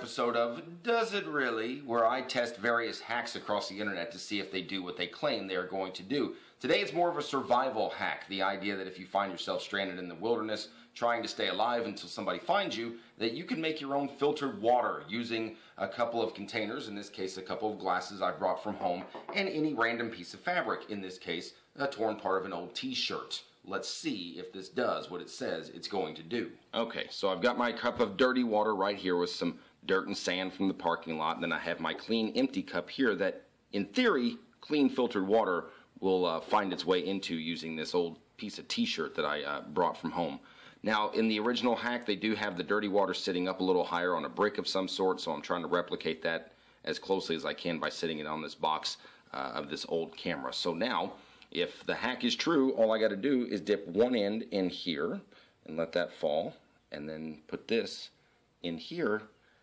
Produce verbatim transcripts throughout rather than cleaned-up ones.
episode of Does It Really?, where I test various hacks across the internet to see if they do what they claim they are going to do. Today it's more of a survival hack, the idea that if you find yourself stranded in the wilderness trying to stay alive until somebody finds you, that you can make your own filtered water using a couple of containers, in this case a couple of glasses I brought from home, and any random piece of fabric, in this case a torn part of an old t-shirt. Let's see if this does what it says it's going to do. Okay, so I've got my cup of dirty water right here with some dirt and sand from the parking lot, and then I have my clean empty cup here that, in theory, clean filtered water will uh, find its way into using this old piece of t-shirt that I uh, brought from home. Now, in the original hack, they do have the dirty water sitting up a little higher on a brick of some sort, so I'm trying to replicate that as closely as I can by sitting it on this box uh, of this old camera. So now, if the hack is true, all I got to do is dip one end in here and let that fall, and then put this in here.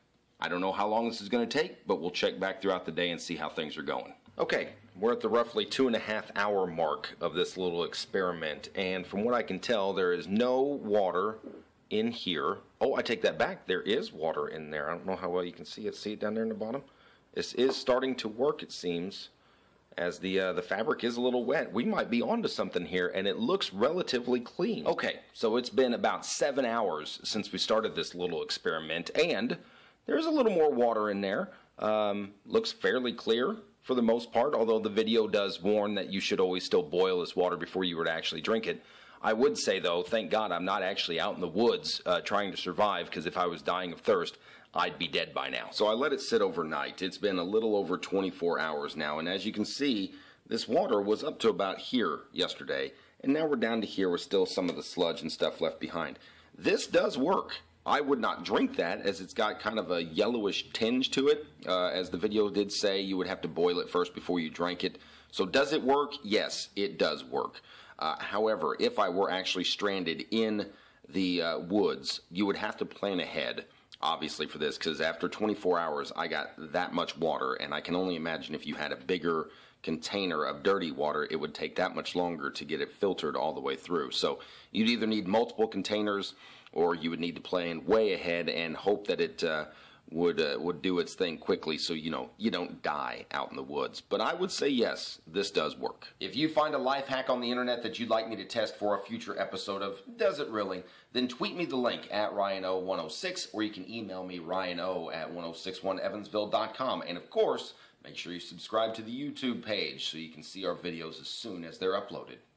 I don't know how long this is going to take, but we'll check back throughout the day and see how things are going. Okay, we're at the roughly two and a half hour mark of this little experiment, and from what I can tell, there is no water in here. Oh, I take that back. There is water in there. I don't know how well you can see it. See it down there in the bottom? This is starting to work, it seems, as the uh, the fabric is a little wet. We might be onto something here, and it looks relatively clean. Okay, so it's been about seven hours since we started this little experiment, and there's a little more water in there. Um, looks fairly clear for the most part, although the video does warn that you should always still boil this water before you were to actually drink it. I would say, though, thank God I'm not actually out in the woods uh, trying to survive, because if I was dying of thirst, I'd be dead by now. So I let it sit overnight. It's been a little over twenty-four hours now, and as you can see, this water was up to about here yesterday, and now we're down to here with still some of the sludge and stuff left behind. This does work. I would not drink that, as it's got kind of a yellowish tinge to it. Uh, as the video did say, you would have to boil it first before you drank it. So does it work? Yes, it does work. Uh, however, if I were actually stranded in the uh, woods, you would have to plan ahead, obviously, for this, because after twenty-four hours, I got that much water, and I can only imagine if you had a bigger container of dirty water, it would take that much longer to get it filtered all the way through. So you'd either need multiple containers, or you would need to plan way ahead and hope that it uh, would uh, would do its thing quickly, so you know you don't die out in the woods. But I would say yes, this does work. If you find a life hack on the internet that you'd like me to test for a future episode of Does It Really?, then tweet me the link at Ryan O one oh six, or you can email me ryano at ten sixty-one evansville dot com. And of course, make sure you subscribe to the YouTube page so you can see our videos as soon as they're uploaded.